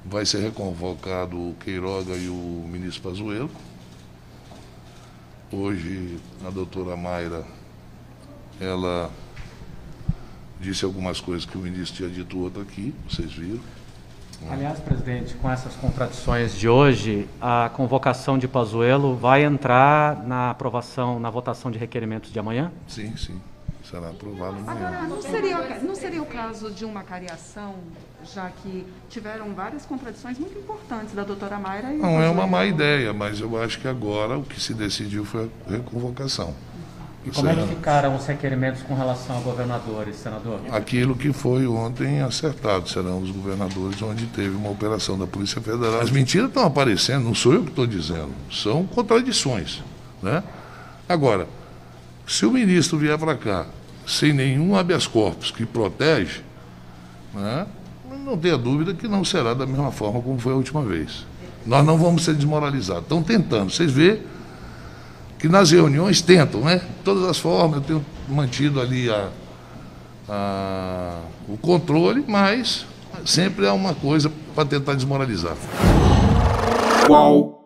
vai ser reconvocado o Queiroga e o ministro Pazuello. Hoje, a doutora Mayra, ela disse algumas coisas que o ministro tinha dito outra aqui, vocês viram. Aliás, presidente, com essas contradições de hoje, a convocação de Pazuello vai entrar na aprovação, na votação de requerimentos de amanhã? Sim, sim. Será aprovado amanhã. Agora, não seria o caso de uma cariação, já que tiveram várias contradições muito importantes da doutora Mayra e Não é Pazuello? uma má ideia, mas eu acho que agora o que se decidiu foi a reconvocação. E como é que ficaram os requerimentos com relação a governadores, senador? Aquilo que foi ontem acertado, serão os governadores onde teve uma operação da Polícia Federal. As mentiras estão aparecendo, não sou eu que estou dizendo, são contradições, né? Agora, se o ministro vier para cá sem nenhum habeas corpus que protege, né, não tenha dúvida que não será da mesma forma como foi a última vez. Nós não vamos ser desmoralizados. Estão tentando, vocês veem que nas reuniões tentam, né? De todas as formas, eu tenho mantido ali o controle, mas sempre é uma coisa para tentar desmoralizar. Qual?